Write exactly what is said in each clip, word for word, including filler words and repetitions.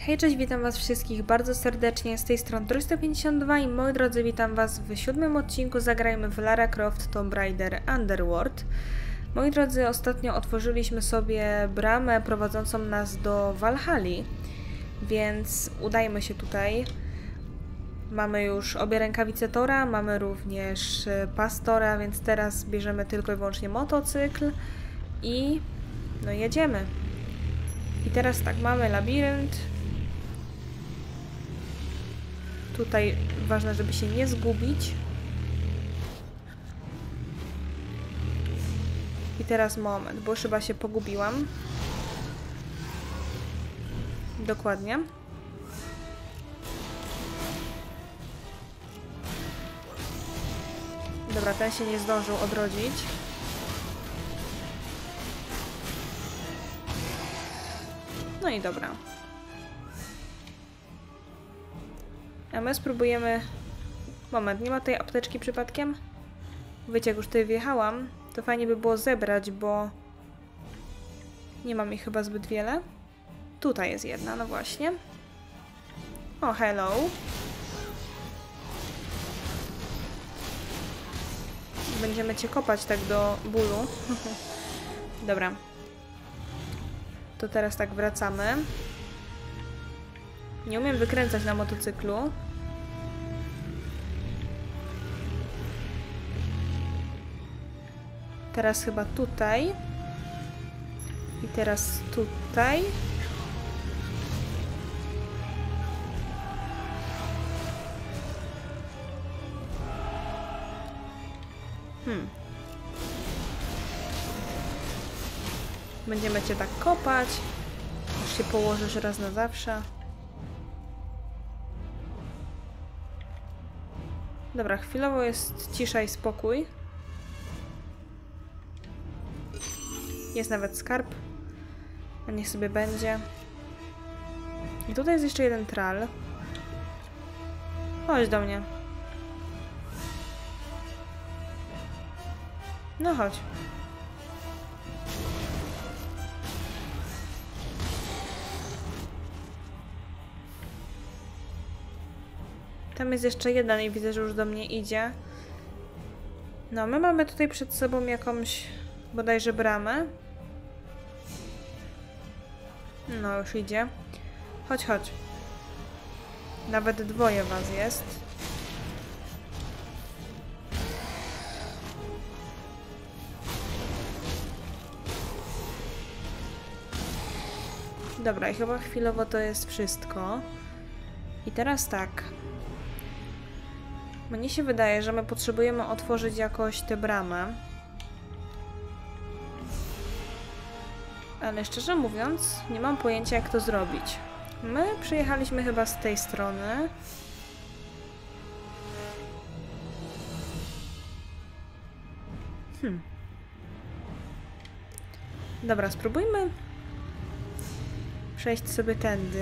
Hej, cześć, witam was wszystkich bardzo serdecznie, z tej strony Trysta pięćdziesiąt dwa i moi drodzy, witam was w siódmym odcinku Zagrajmy w Lara Croft Tomb Raider Underworld. Moi drodzy, ostatnio otworzyliśmy sobie bramę prowadzącą nas do Valhalli, więc udajmy się tutaj. Mamy już obie rękawice Tora, mamy również pas Tora, więc teraz bierzemy tylko i wyłącznie motocykl i no jedziemy. I teraz tak, mamy labirynt. Tutaj ważne, żeby się nie zgubić. I teraz moment, bo już chyba się pogubiłam. Dokładnie. Dobra, ten się nie zdążył odrodzić. No i dobra. A my spróbujemy... Moment, nie ma tej apteczki przypadkiem? Wiecie, jak już tutaj wjechałam, to fajnie by było zebrać, bo... Nie mam ich chyba zbyt wiele. Tutaj jest jedna, no właśnie. O, hello. Będziemy cię kopać tak do bólu. Dobra. To teraz tak wracamy. Nie umiem wykręcać na motocyklu. Teraz chyba tutaj. I teraz tutaj. Hmm. Będziemy cię tak kopać. Już się położysz raz na zawsze. Dobra, chwilowo jest cisza i spokój. Jest nawet skarb. A niech sobie będzie. I tutaj jest jeszcze jeden tral. Chodź do mnie. No chodź. Tam jest jeszcze jeden i widzę, że już do mnie idzie. No, my mamy tutaj przed sobą jakąś bodajże bramę. No, już idzie. Chodź, chodź. Nawet dwoje was jest. Dobra, i chyba chwilowo to jest wszystko. I teraz tak. Mnie się wydaje, że my potrzebujemy otworzyć jakoś tę bramę. Ale szczerze mówiąc, nie mam pojęcia, jak to zrobić. My przyjechaliśmy chyba z tej strony. Hmm. Dobra, spróbujmy przejść sobie tędy.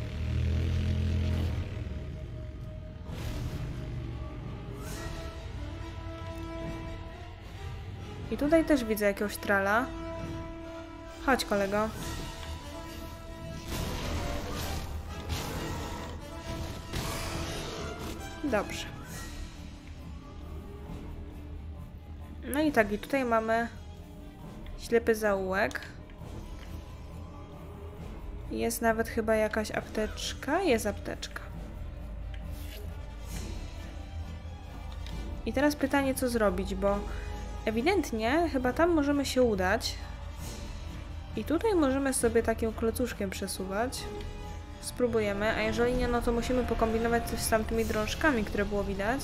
I tutaj też widzę jakiegoś trala. Chodź, kolego. Dobrze. No i tak, i tutaj mamy ślepy zaułek. Jest nawet chyba jakaś apteczka. Jest apteczka. I teraz pytanie, co zrobić, bo ewidentnie chyba tam możemy się udać. I tutaj możemy sobie takim klocuszkiem przesuwać. Spróbujemy, a jeżeli nie, no to musimy pokombinować coś z tamtymi drążkami, które było widać.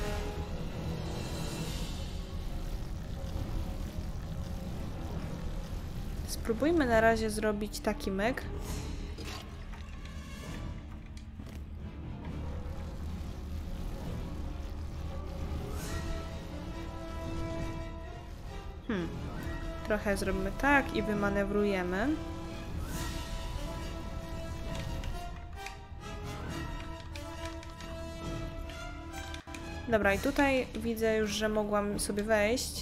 Spróbujmy na razie zrobić taki myk. Hmm. Trochę zrobimy tak i wymanewrujemy. Dobra, i tutaj widzę już, że mogłam sobie wejść.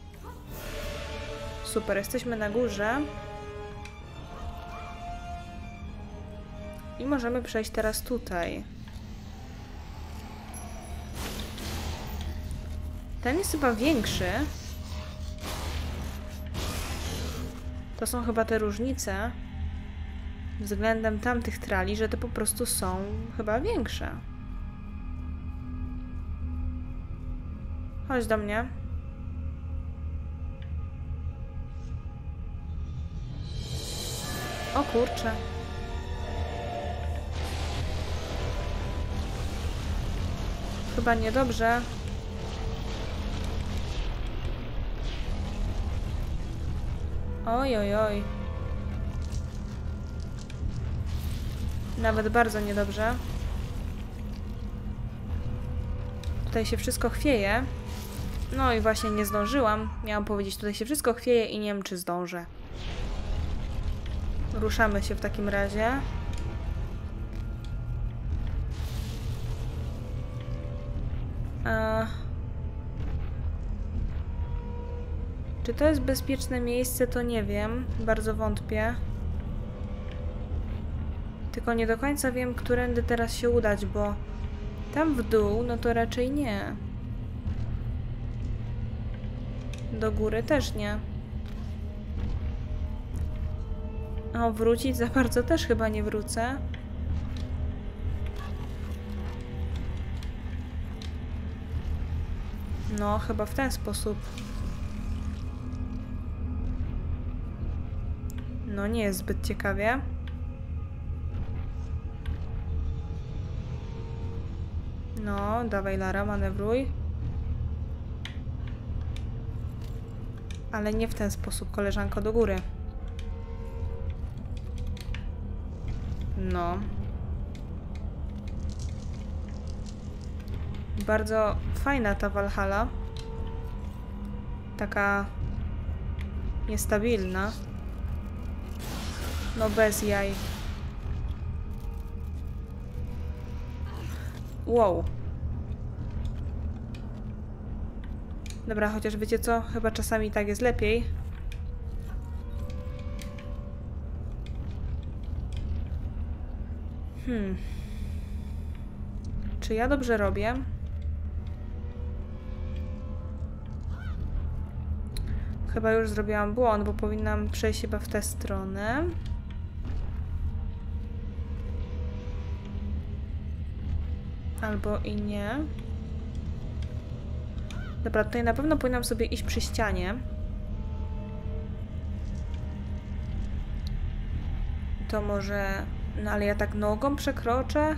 Super, jesteśmy na górze. I możemy przejść teraz tutaj. Ten jest chyba większy. To są chyba te różnice względem tamtych trali, że te po prostu są chyba większe. Chodź do mnie. O kurczę. Chyba niedobrze. Oj, oj, oj. Nawet bardzo niedobrze. Tutaj się wszystko chwieje. No i właśnie nie zdążyłam. Miałam powiedzieć, tutaj się wszystko chwieje i nie wiem, czy zdążę. Ruszamy się w takim razie. A... Czy to jest bezpieczne miejsce, to nie wiem. Bardzo wątpię. Tylko nie do końca wiem, którędy teraz się udać, bo tam w dół, no to raczej nie. Do góry też nie. O, wrócić za bardzo też chyba nie wrócę. No, chyba w ten sposób. No, nie jest zbyt ciekawie. No, dawaj Lara, manewruj. Ale nie w ten sposób, koleżanko, do góry. No. Bardzo fajna ta Valhalla. Taka niestabilna. No bez jaj. Wow. Dobra, chociaż wiecie co? Chyba czasami tak jest lepiej. Hmm. Czy ja dobrze robię? Chyba już zrobiłam błąd, bo powinnam przejść chyba w tę stronę. Albo i nie. Dobra, tutaj na pewno powinnam sobie iść przy ścianie. To może... No ale ja tak nogą przekroczę?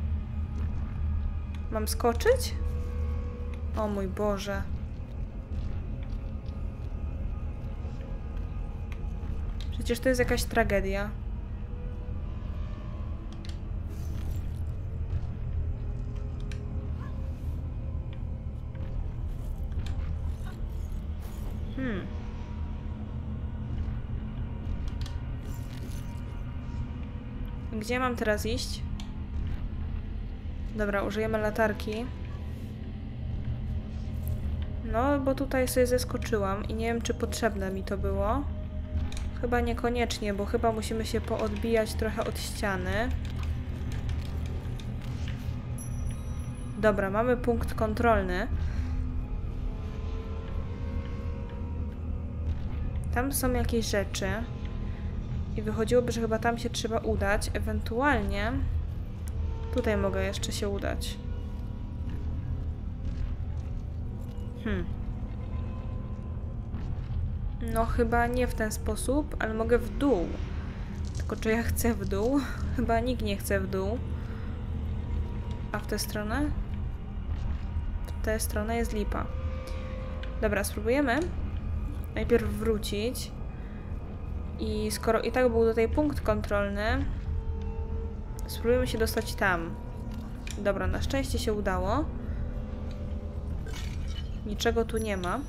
Mam skoczyć? O mój Boże. Przecież to jest jakaś tragedia. Hmm. Gdzie mam teraz iść? Dobra, użyjemy latarki. No, bo tutaj sobie zeskoczyłam i nie wiem, czy potrzebne mi to było. Chyba niekoniecznie, bo chyba musimy się poodbijać trochę od ściany. Dobra, mamy punkt kontrolny. Tam są jakieś rzeczy. I wychodziłoby, że chyba tam się trzeba udać. Ewentualnie tutaj mogę jeszcze się udać. Hmm. No chyba nie w ten sposób, ale mogę w dół. Tylko czy ja chcę w dół? Chyba nikt nie chce w dół. A w tę stronę? W tę stronę jest lipa. Dobra, spróbujemy najpierw wrócić. I skoro i tak był tutaj punkt kontrolny, spróbujemy się dostać tam. Dobra, na szczęście się udało. Niczego tu nie ma.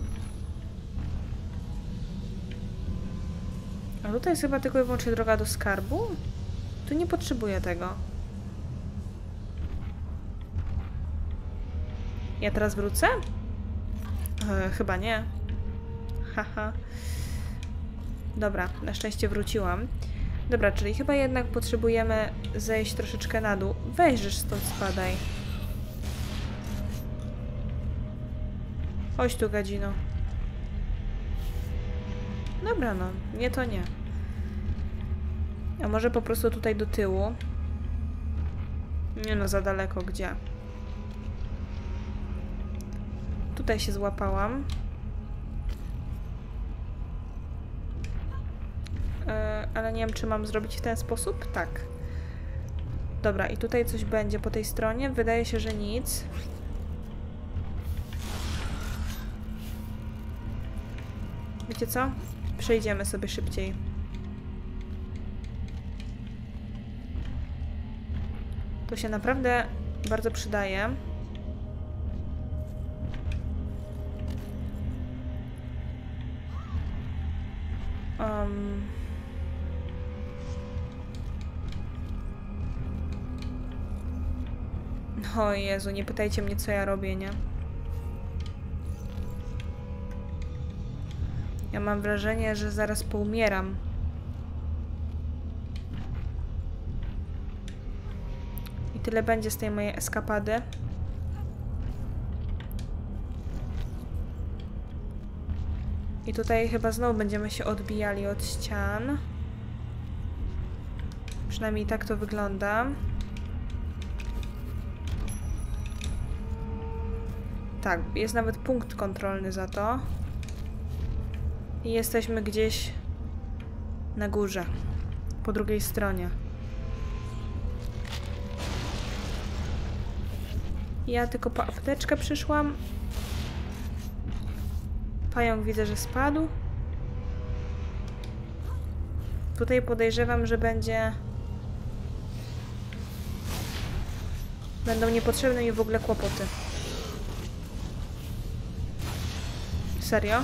A tutaj jest chyba tylko i wyłącznie droga do skarbu? Tu nie potrzebuję tego. Ja teraz wrócę? E, chyba nie. Haha. Dobra, na szczęście wróciłam. Dobra, czyli chyba jednak potrzebujemy zejść troszeczkę na dół. Weź, stąd spadaj. Chodź tu, gadzino. Dobra, no. Nie, to nie. A może po prostu tutaj do tyłu? Nie no, za daleko. Gdzie? Tutaj się złapałam. Yy, ale nie wiem, czy mam zrobić w ten sposób? Tak. Dobra, i tutaj coś będzie po tej stronie. Wydaje się, że nic. Wiecie co? Przejdziemy sobie szybciej. To się naprawdę bardzo przydaje. Um. O Jezu, nie pytajcie mnie, co ja robię, nie? Ja mam wrażenie, że zaraz poumieram. I tyle będzie z tej mojej eskapady. I tutaj chyba znowu będziemy się odbijali od ścian. Przynajmniej tak to wygląda. Tak, jest nawet punkt kontrolny za to. I jesteśmy gdzieś na górze, po drugiej stronie. Ja tylko po apteczkę przyszłam. Pająk widzę, że spadł. Tutaj podejrzewam, że będzie... Będą niepotrzebne mi w ogóle kłopoty. Serio?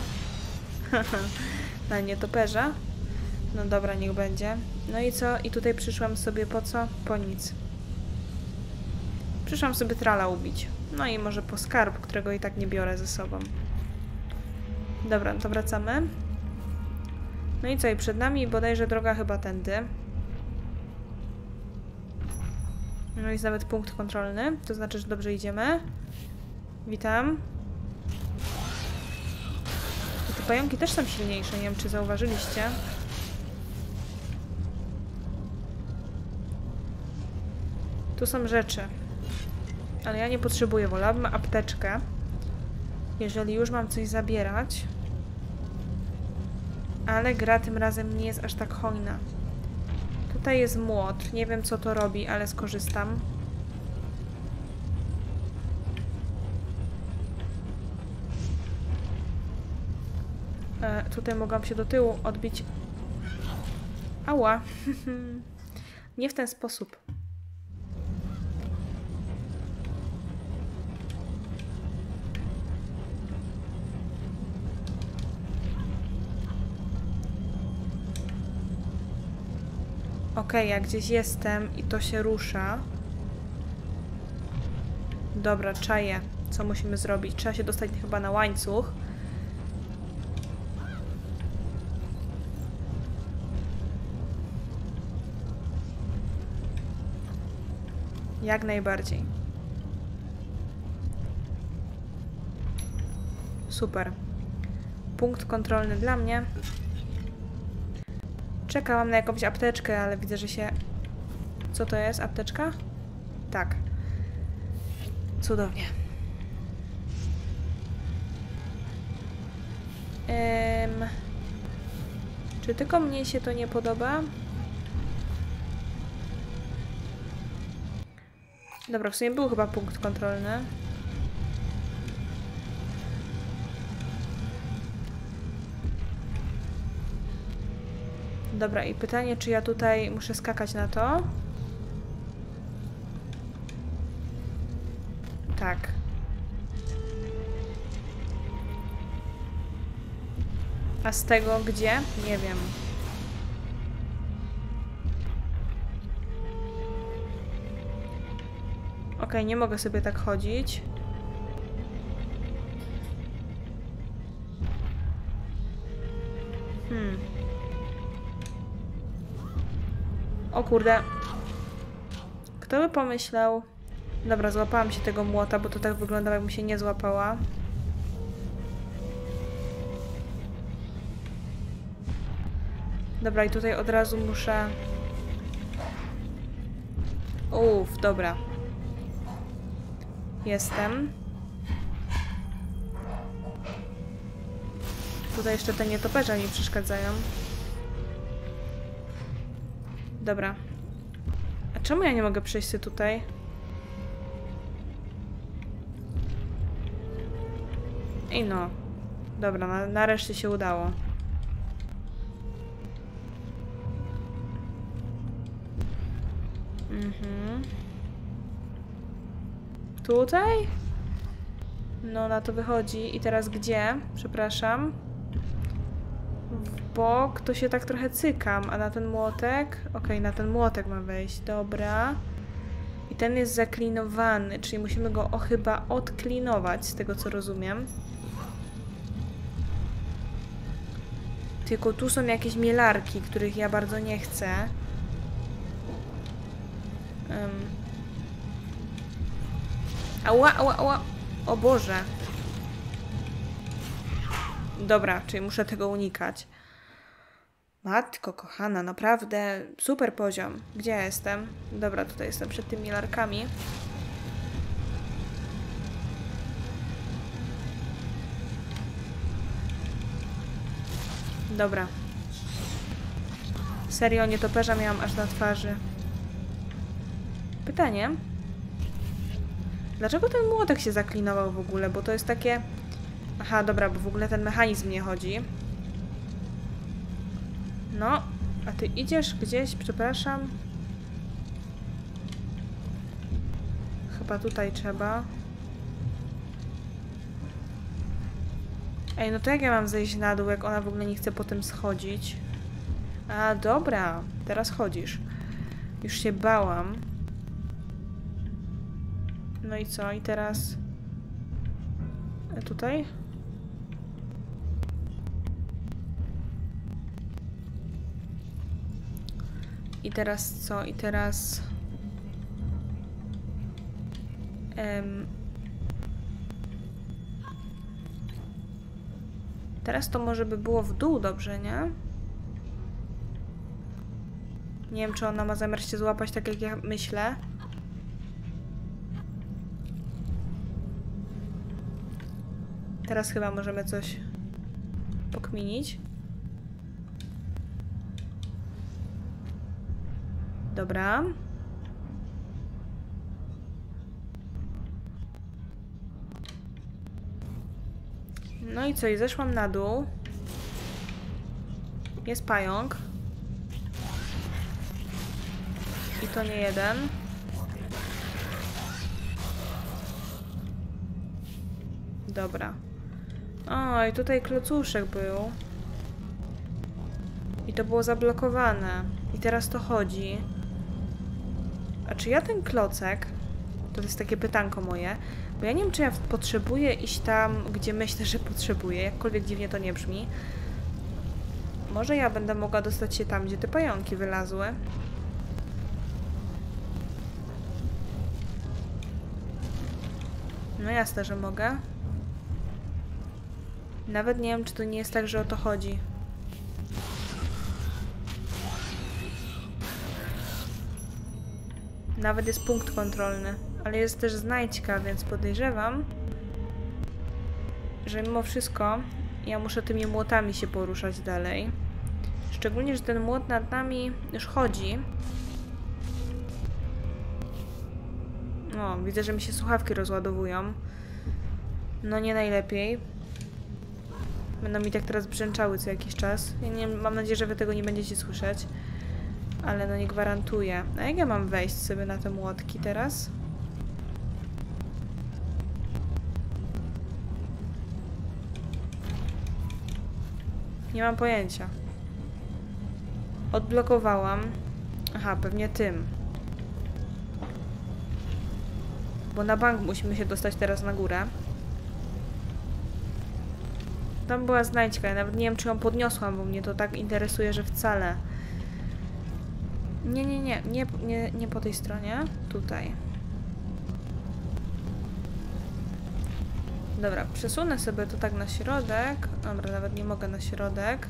Na nietoperza? No dobra, niech będzie. No i co? I tutaj przyszłam sobie po co? Po nic. Przyszłam sobie trala ubić. No i może po skarb, którego i tak nie biorę ze sobą. Dobra, to wracamy. No i co? I przed nami bodajże droga chyba tędy. No jest nawet punkt kontrolny. To znaczy, że dobrze idziemy. Witam. I te pająki też są silniejsze. Nie wiem, czy zauważyliście. Tu są rzeczy. Ale ja nie potrzebuję. Wolałabym apteczkę. Jeżeli już mam coś zabierać. Ale gra tym razem nie jest aż tak hojna. Tutaj jest młot. Nie wiem, co to robi, ale skorzystam. E, tutaj mogłam się do tyłu odbić. Ała. Nie w ten sposób. Okej, okay, jak gdzieś jestem i to się rusza. Dobra, czaję. Co musimy zrobić? Trzeba się dostać chyba na łańcuch. Jak najbardziej. Super. Punkt kontrolny dla mnie. Czekałam na jakąś apteczkę, ale widzę, że się... Co to jest? Apteczka? Tak. Cudownie. Ehm... Czy tylko mnie się to nie podoba? Dobra, w sumie był chyba punkt kontrolny. Dobra, i pytanie, czy ja tutaj muszę skakać na to? Tak. A z tego gdzie? Nie wiem. Okej, okay, nie mogę sobie tak chodzić. Hmm. kurde. Kto by pomyślał? Dobra, złapałam się tego młota, bo to tak wyglądało, jakbym się nie złapała. Dobra, i tutaj od razu muszę... Uff, dobra. Jestem. Tutaj jeszcze te nietoperze mi przeszkadzają. Dobra. A czemu ja nie mogę przejść się tutaj? I no. Dobra, na, nareszcie się udało. Mhm. Tutaj? No, na to wychodzi. I teraz gdzie? Przepraszam. W bok to się tak trochę cykam. A na ten młotek? Okej, okay, na ten młotek mam wejść. Dobra. I ten jest zaklinowany, czyli musimy go o, chyba odklinować, z tego co rozumiem. Tylko tu są jakieś mielarki, których ja bardzo nie chcę. Um. Ała, ała, ała. O Boże. Dobra, czyli muszę tego unikać. Matko kochana, naprawdę super poziom. Gdzie ja jestem? Dobra, tutaj jestem przed tymi larkami. Dobra. Serio, nietoperza miałam aż na twarzy. Pytanie. Dlaczego ten młotek się zaklinował w ogóle? Bo to jest takie... Aha, dobra, bo w ogóle ten mechanizm nie chodzi. No, a ty idziesz gdzieś, przepraszam. Chyba tutaj trzeba. Ej, no to jak ja mam zejść na dół, jak ona w ogóle nie chce potem schodzić? A, dobra, teraz chodzisz. Już się bałam. No i co? I teraz... A tutaj? I teraz co? I teraz... Um... Teraz to może by było w dół, dobrze, nie? Nie wiem, czy ona ma zamiar się złapać tak, jak ja myślę. Teraz chyba możemy coś pokminić. Dobra. No i co? I zeszłam na dół. Jest pająk. I to nie jeden. Dobra. O, i tutaj klocuszek był. I to było zablokowane. I teraz to chodzi. A czy ja ten klocek... To jest takie pytanko moje. Bo ja nie wiem, czy ja potrzebuję iść tam, gdzie myślę, że potrzebuję. Jakkolwiek dziwnie to nie brzmi. Może ja będę mogła dostać się tam, gdzie te pająki wylazły. No jasne, że mogę. Nawet nie wiem, czy to nie jest tak, że o to chodzi. Nawet jest punkt kontrolny. Ale jest też znajdźka, więc podejrzewam, że mimo wszystko ja muszę tymi młotami się poruszać dalej. Szczególnie, że ten młot nad nami już chodzi. No, widzę, że mi się słuchawki rozładowują. No nie najlepiej. Będą mi tak teraz brzęczały co jakiś czas. Ja nie, mam nadzieję, że wy tego nie będziecie słyszeć. Ale no nie gwarantuję. A jak ja mam wejść sobie na te młotki teraz? Nie mam pojęcia. Odblokowałam. Aha, pewnie tym. Bo na bank musimy się dostać teraz na górę. Tam była znajdźka. Ja nawet nie wiem, czy ją podniosłam, bo mnie to tak interesuje, że wcale. Nie, nie, nie, nie, nie, nie po tej stronie. Tutaj. Dobra, przesunę sobie to tak na środek. Dobra, nawet nie mogę na środek.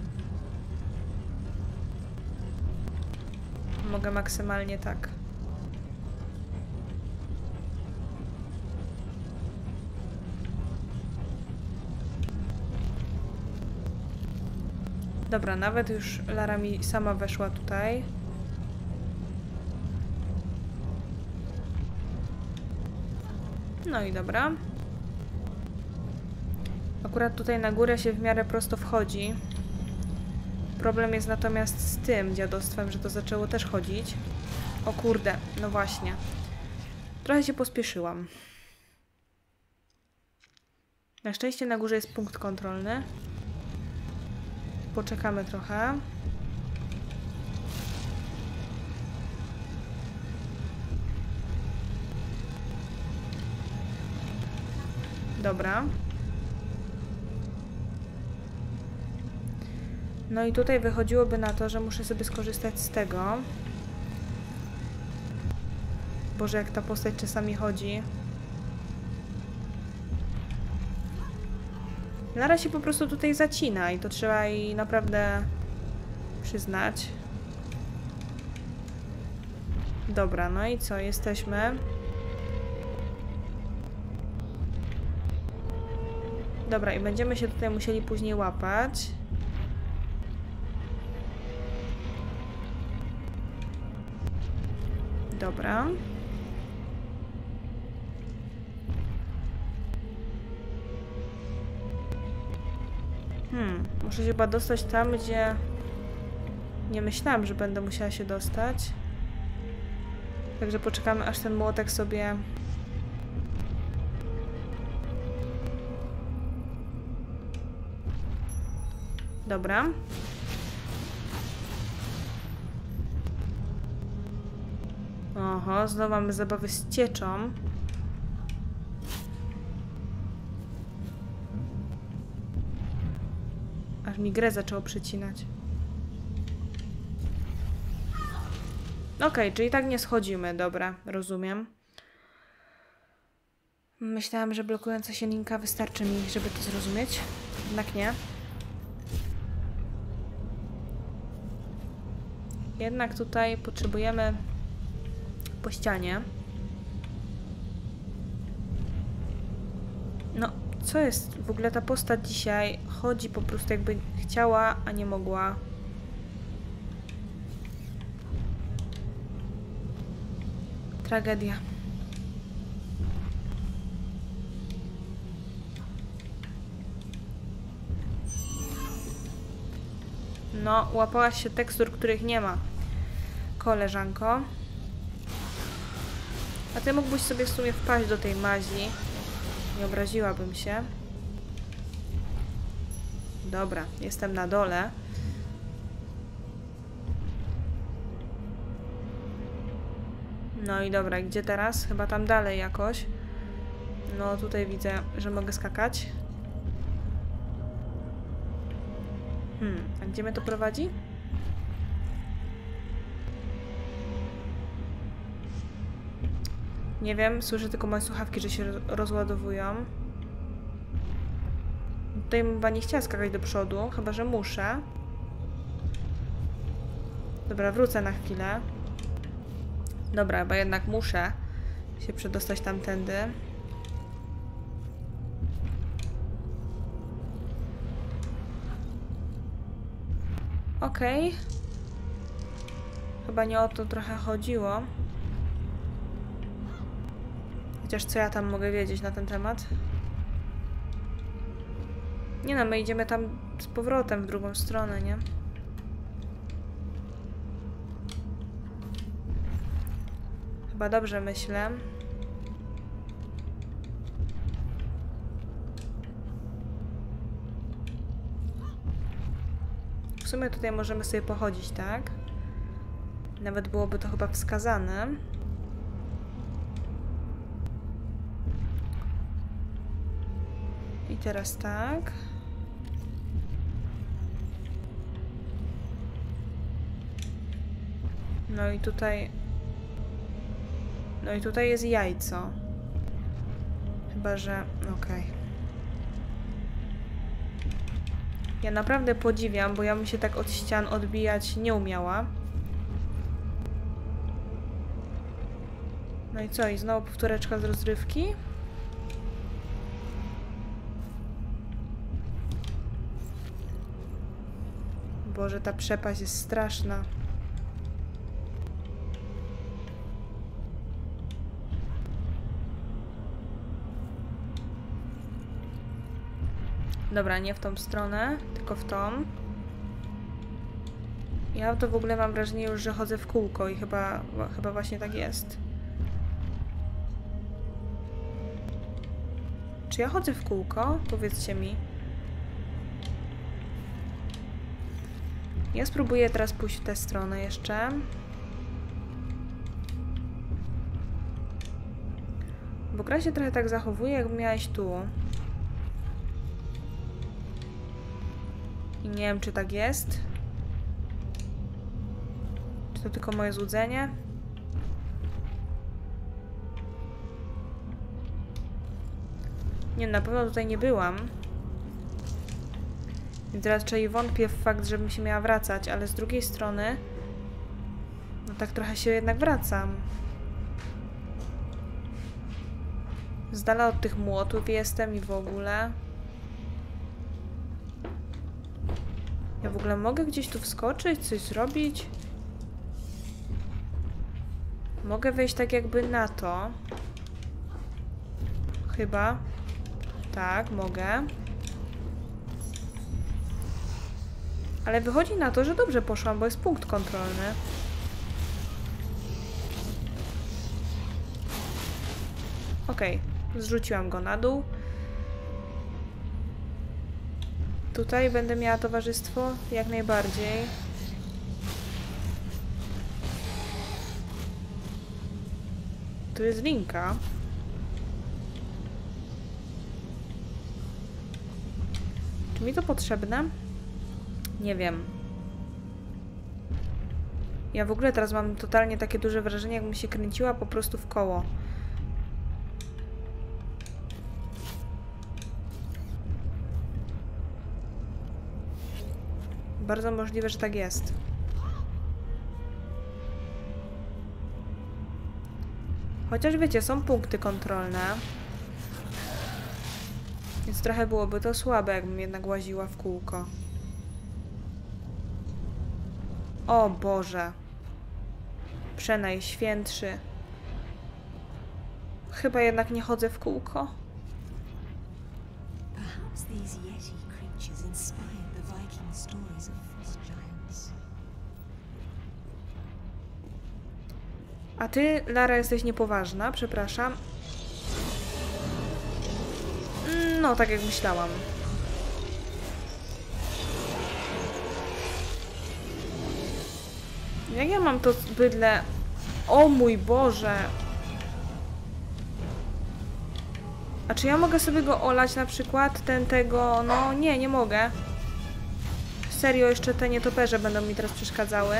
Mogę maksymalnie tak. Dobra, nawet już Lara mi sama weszła tutaj. No i dobra. Akurat tutaj na górę się w miarę prosto wchodzi. Problem jest natomiast z tym dziadostwem, że to zaczęło też chodzić. O kurde, no właśnie. Trochę się pospieszyłam. Na szczęście na górze jest punkt kontrolny. Poczekamy trochę. Dobra. No i tutaj wychodziłoby na to, że muszę sobie skorzystać z tego. Boże, jak ta postać czasami chodzi. Lara się po prostu tutaj zacina i to trzeba jej naprawdę przyznać. Dobra, no i co? Jesteśmy. Dobra, i będziemy się tutaj musieli później łapać. Dobra. Hmm, muszę się chyba dostać tam, gdzie nie myślałam, że będę musiała się dostać. Także poczekamy, aż ten młotek sobie... Dobra. Oho, znowu mamy zabawę z cieczą. Aż mi grę zaczęło przycinać. Okej, okay, czyli tak nie schodzimy. Dobra, rozumiem. Myślałam, że blokująca się linka wystarczy mi, żeby to zrozumieć. Jednak nie. Jednak tutaj potrzebujemy po ścianie. No, co jest? W ogóle ta postać dzisiaj chodzi po prostu jakby chciała, a nie mogła. Tragedia. No, łapałaś się tekstur, których nie ma, koleżanko. A ty mógłbyś sobie w sumie wpaść do tej mazi. Nie obraziłabym się. Dobra, jestem na dole. No i dobra, gdzie teraz? Chyba tam dalej jakoś. No tutaj widzę, że mogę skakać. Hmm, a gdzie mnie to prowadzi? Nie wiem, słyszę tylko moje słuchawki, że się rozładowują. Tutaj bym chyba nie chciała skakać do przodu, chyba że muszę. Dobra, wrócę na chwilę. Dobra, chyba jednak muszę się przedostać tamtędy. Okej. Okay. Chyba nie o to trochę chodziło. Chociaż co ja tam mogę wiedzieć na ten temat? Nie no, my idziemy tam z powrotem w drugą stronę, nie? Chyba dobrze myślę. W sumie tutaj możemy sobie pochodzić, tak? Nawet byłoby to chyba wskazane. I teraz tak. No i tutaj... No i tutaj jest jajco. Chyba, że... Okej. Okay. Ja naprawdę podziwiam, bo ja bym się tak od ścian odbijać nie umiała. No i co? I znowu powtóreczka z rozrywki? Boże, ta przepaść jest straszna. Dobra, nie w tą stronę, tylko w tą. Ja to w ogóle mam wrażenie już, że chodzę w kółko i chyba, chyba właśnie tak jest. Czy ja chodzę w kółko? Powiedzcie mi. Ja spróbuję teraz pójść w tę stronę jeszcze. Bo gra się trochę tak zachowuje, jakby miałaś tu. I nie wiem, czy tak jest. Czy to tylko moje złudzenie? Nie, na pewno tutaj nie byłam. Więc raczej wątpię w fakt, żebym się miała wracać, ale z drugiej strony... No tak trochę się jednak wracam. Z dala od tych młotów jestem i w ogóle... Ja w ogóle mogę gdzieś tu wskoczyć, coś zrobić? Mogę wejść tak jakby na to. Chyba. Tak, mogę. Ale wychodzi na to, że dobrze poszłam, bo jest punkt kontrolny. Okej, okay. Zrzuciłam go na dół. Tutaj będę miała towarzystwo? Jak najbardziej. Tu jest linka. Czy mi to potrzebne? Nie wiem. Ja w ogóle teraz mam totalnie takie duże wrażenie, jakbym się kręciła po prostu w koło. Bardzo możliwe, że tak jest. Chociaż wiecie, są punkty kontrolne. Więc trochę byłoby to słabe, jakbym jednak łaziła w kółko. O Boże. Przenajświętszy. Chyba jednak nie chodzę w kółko. A ty, Lara, jesteś niepoważna, przepraszam. No, tak jak myślałam. Jak ja mam to bydle... O mój Boże! A czy ja mogę sobie go olać na przykład? Ten tego... No nie, nie mogę. Serio, jeszcze te nietoperze będą mi teraz przeszkadzały.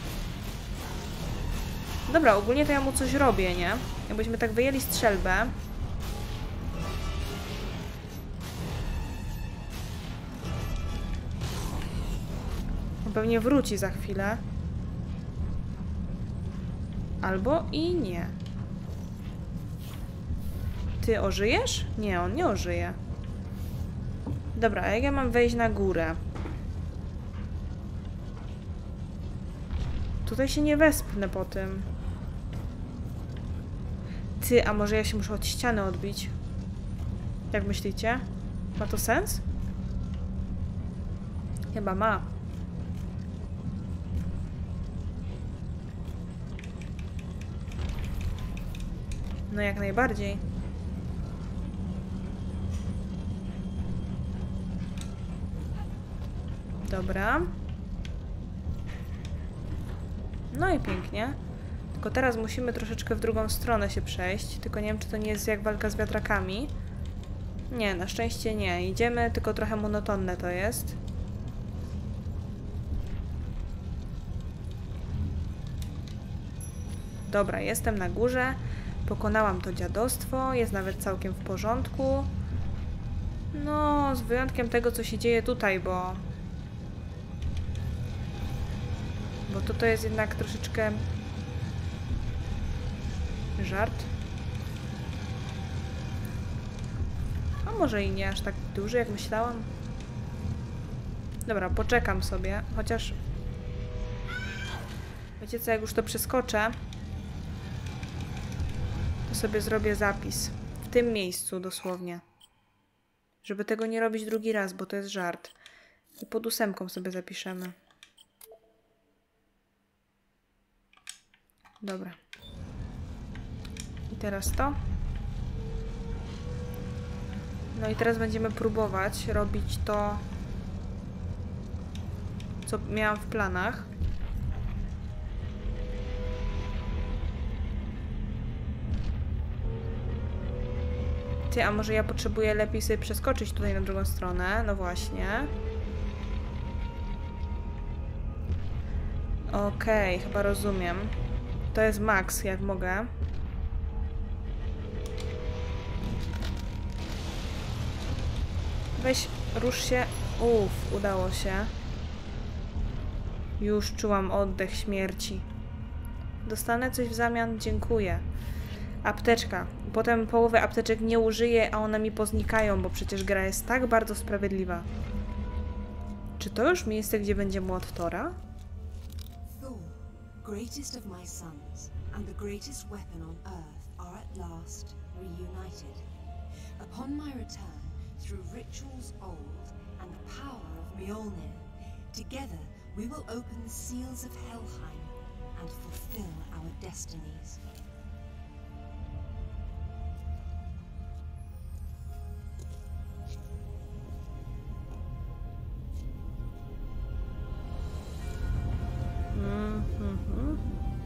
Dobra, ogólnie to ja mu coś robię, nie? Jakbyśmy tak wyjęli strzelbę. On pewnie wróci za chwilę. Albo i nie. Ty ożyjesz? Nie, on nie ożyje. Dobra, a jak ja mam wejść na górę? Tutaj się nie wespnę po tym. Ty, a może ja się muszę od ściany odbić? Jak myślicie? Ma to sens? Chyba ma. No jak najbardziej. Dobra. No i pięknie. Tylko teraz musimy troszeczkę w drugą stronę się przejść. Tylko nie wiem, czy to nie jest jak walka z wiatrakami. Nie, na szczęście nie. Idziemy, tylko trochę monotonne to jest. Dobra, jestem na górze. Pokonałam to dziadostwo. Jest nawet całkiem w porządku. No, z wyjątkiem tego, co się dzieje tutaj, bo... Bo to to jest jednak troszeczkę... żart. A może i nie aż tak duży, jak myślałam. Dobra, poczekam sobie, chociaż... Wiecie co, jak już to przeskoczę, to sobie zrobię zapis. W tym miejscu dosłownie. Żeby tego nie robić drugi raz, bo to jest żart. I pod ósemką sobie zapiszemy. Dobra. I teraz to. No i teraz będziemy próbować robić to, co miałam w planach. Ty, a może ja potrzebuję lepiej sobie przeskoczyć tutaj na drugą stronę? No właśnie. Okej, okay, chyba rozumiem. To jest max, jak mogę. Weź, rusz się. Uff, udało się. Już czułam oddech śmierci. Dostanę coś w zamian? Dziękuję. Apteczka. Potem połowę apteczek nie użyję, a one mi poznikają, bo przecież gra jest tak bardzo sprawiedliwa. Czy to już miejsce, gdzie będzie młot Tora? Thor, greatest of my sons and the greatest weapon on earth are at last reunited. Upon my return, through rituals old and the power of Mjolnir, together we will open the seals of Helheim and fulfill our destinies. Mm-hmm.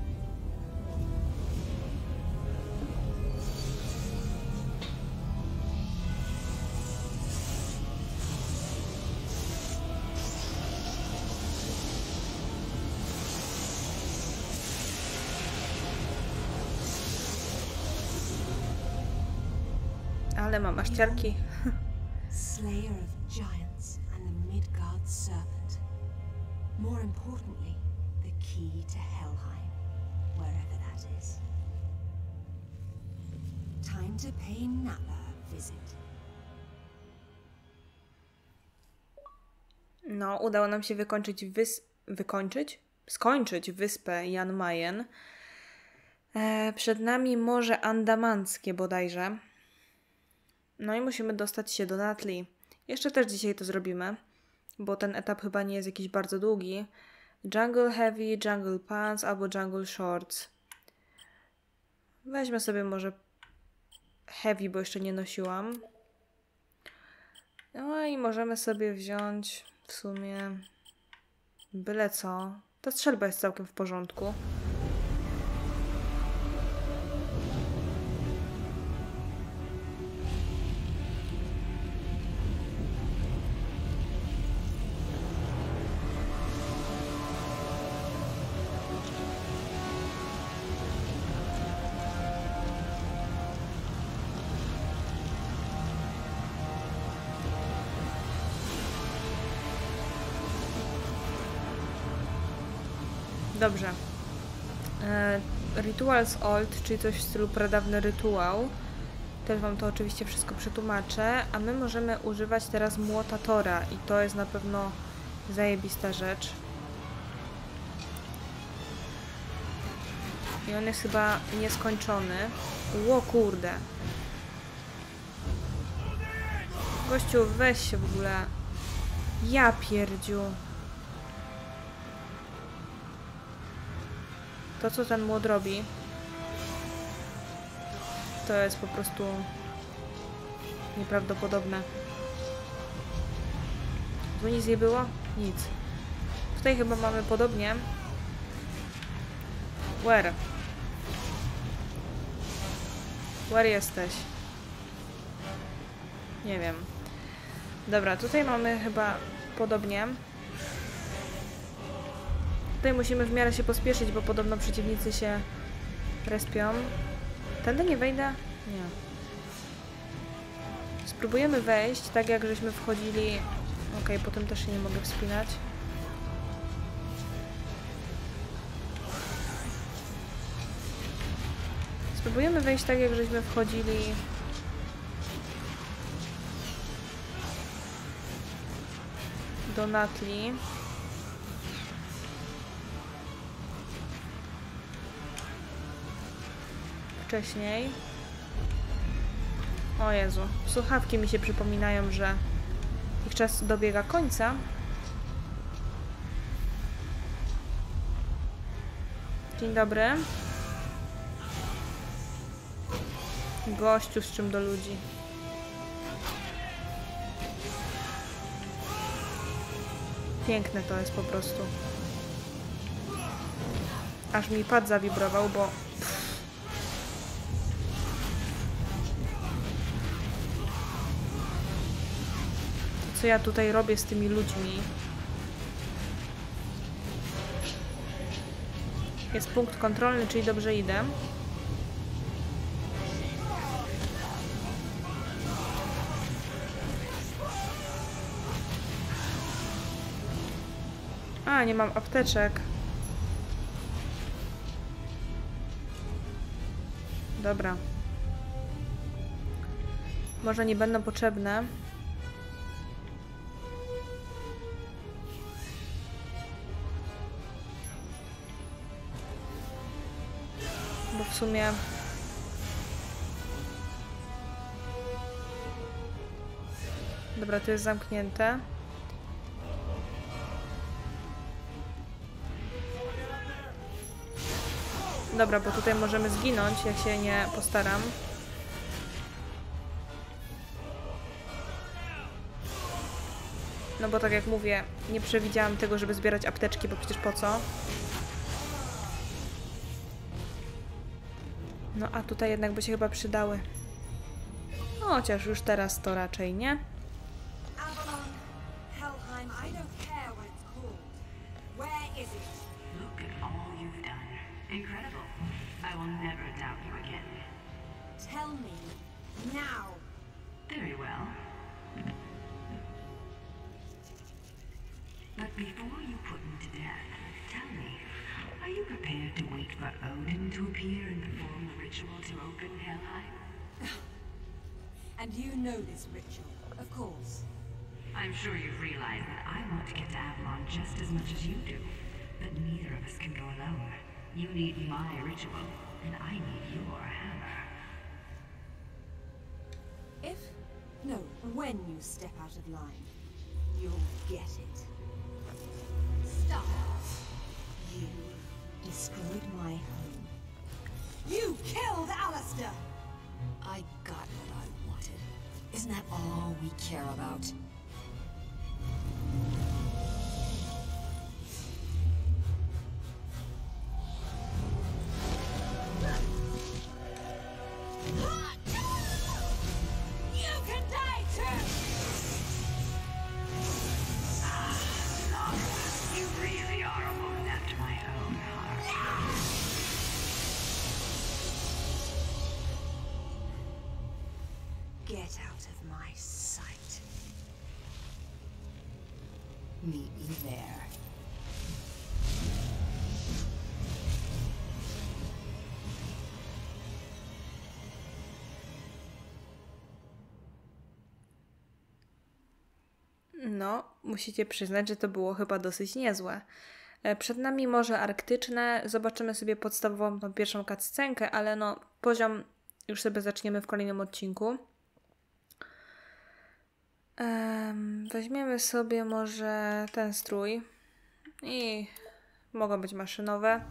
Ale mam aż ciarki. Slayer of giants and the Midgard serpent. More importantly, the key to Helheim, wherever that is. Time to pay Napa a visit. No, udało nam się wykończyć wys... wykończyć? Skończyć wyspę Jan Mayen. E, przed nami Morze Andamanckie bodajże. No i musimy dostać się do Natli. Jeszcze też dzisiaj to zrobimy, bo ten etap chyba nie jest jakiś bardzo długi. Jungle Heavy, Jungle Pants albo Jungle Shorts. Weźmy sobie może Heavy, bo jeszcze nie nosiłam. No i możemy sobie wziąć w sumie byle co. Ta strzelba jest całkiem w porządku. Dobrze. E, Rituals Old, czyli coś w stylu pradawny rytuał. Też wam to oczywiście wszystko przetłumaczę. A my możemy używać teraz młota Tora i to jest na pewno zajebista rzecz. I on jest chyba nieskończony. Ło kurde. Gościu, weź się w ogóle. Ja pierdziu. To, co ten młot robi, to jest po prostu nieprawdopodobne. Tu nic nie było? Nic. Tutaj chyba mamy podobnie. Where? Where jesteś? Nie wiem. Dobra, tutaj mamy chyba podobnie. Tutaj musimy w miarę się pospieszyć, bo podobno przeciwnicy się Respią. Tędy nie wejdę? Nie. Spróbujemy wejść, tak jak żeśmy wchodzili. Okej, okay, potem też się nie mogę wspinać. Spróbujemy wejść tak, jak żeśmy wchodzili. Do Natli. Wcześniej. O Jezu, słuchawki mi się przypominają, że ich czas dobiega końca. Dzień dobry. Gościu, z czym do ludzi. Piękne to jest po prostu. Aż mi pad zawibrował, bo... Co ja tutaj robię z tymi ludźmi? Jest punkt kontrolny, czyli dobrze idę. A, nie mam apteczek. Dobra. Może nie będą potrzebne. Bo w sumie... Dobra, to jest zamknięte. Dobra, bo tutaj możemy zginąć, jak się nie postaram. No bo tak jak mówię, nie przewidziałam tego, żeby zbierać apteczki, bo przecież po co? No a tutaj jednak by się chyba przydały. No, chociaż już teraz to raczej nie. Avalon, Helheim, I don't care what it's called. Where is it? Look at all you've done. Incredible. I will never doubt you again. Tell me now. Very well. But before you put him to death, tell me, are you prepared to wait for Odin to appear and perform the ritual to open Helheim? And you know this ritual, of course. I'm sure you've realized that I want to get to Avalon just as much as you do. But neither of us can go alone. You need my ritual, and I need your hammer. If, no, when you step out of line, you'll get it. Stop. You destroyed my home. You killed Alistair! I got what I wanted. Isn't that all we care about? You can die too! You really are a woman after my own heart. Get out of my sight. Meet me there. No, musicie przyznać, że to było chyba dosyć niezłe. Przed nami Morze Arktyczne. Zobaczymy sobie podstawową tą pierwszą cutscenkę, ale no, poziom już sobie zaczniemy w kolejnym odcinku. Um, weźmiemy sobie może ten strój i mogą być maszynowe.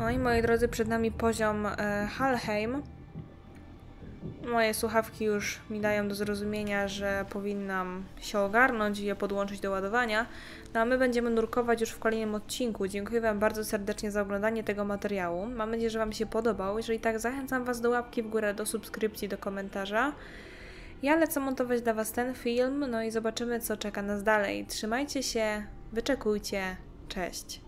No i moi drodzy, przed nami poziom e, Helheim. Moje słuchawki już mi dają do zrozumienia, że powinnam się ogarnąć i je podłączyć do ładowania. No a my będziemy nurkować już w kolejnym odcinku. Dziękuję Wam bardzo serdecznie za oglądanie tego materiału. Mam nadzieję, że Wam się podobał. Jeżeli tak, zachęcam Was do łapki w górę, do subskrypcji, do komentarza. Ja lecę montować dla Was ten film, no i zobaczymy, co czeka nas dalej. Trzymajcie się, wyczekujcie. Cześć!